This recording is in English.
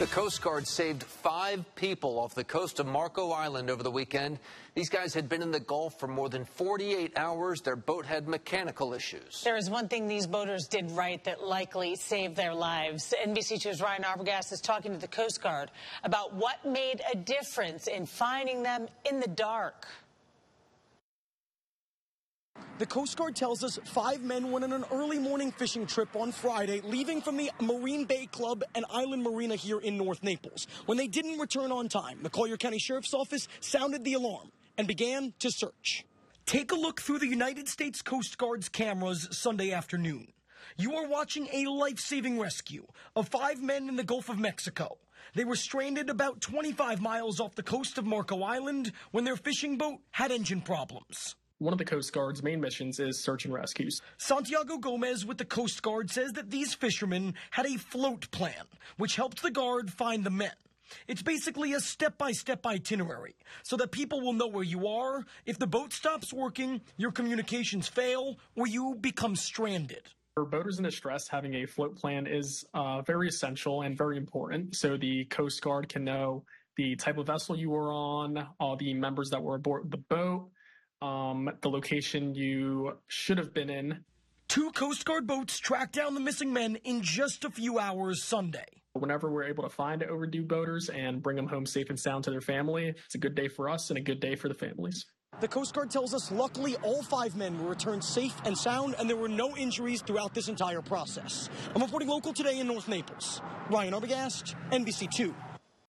The Coast Guard saved 5 people off the coast of Marco Island over the weekend. These guys had been in the Gulf for more than 48 hours. Their boat had mechanical issues. There is one thing these boaters did right that likely saved their lives. NBC2's Ryan Arbogast is talking to the Coast Guard about what made a difference in finding them in the dark. The Coast Guard tells us 5 men went on an early morning fishing trip on Friday, leaving from the Marine Bay Club and Island Marina here in North Naples. When they didn't return on time, the Collier County Sheriff's Office sounded the alarm and began to search. Take a look through the United States Coast Guard's cameras Sunday afternoon. You are watching a life-saving rescue of 5 men in the Gulf of Mexico. They were stranded about 25 miles off the coast of Marco Island when their fishing boat had engine problems. One of the Coast Guard's main missions is search and rescues. Santiago Gomez with the Coast Guard says that these fishermen had a float plan, which helped the Guard find the men. It's basically a step-by-step itinerary, so that people will know where you are, if the boat stops working, your communications fail, or you become stranded. For boaters in distress, having a float plan is very essential and very important, so the Coast Guard can know the type of vessel you were on, all the members that were aboard the boat, the location you should have been in. 2 Coast Guard boats tracked down the missing men in just a few hours Sunday. Whenever we're able to find overdue boaters and bring them home safe and sound to their family, it's a good day for us and a good day for the families. The Coast Guard tells us luckily all 5 men were returned safe and sound, and there were no injuries throughout this entire process. I'm reporting local today in North Naples. Ryan Arbogast, NBC2.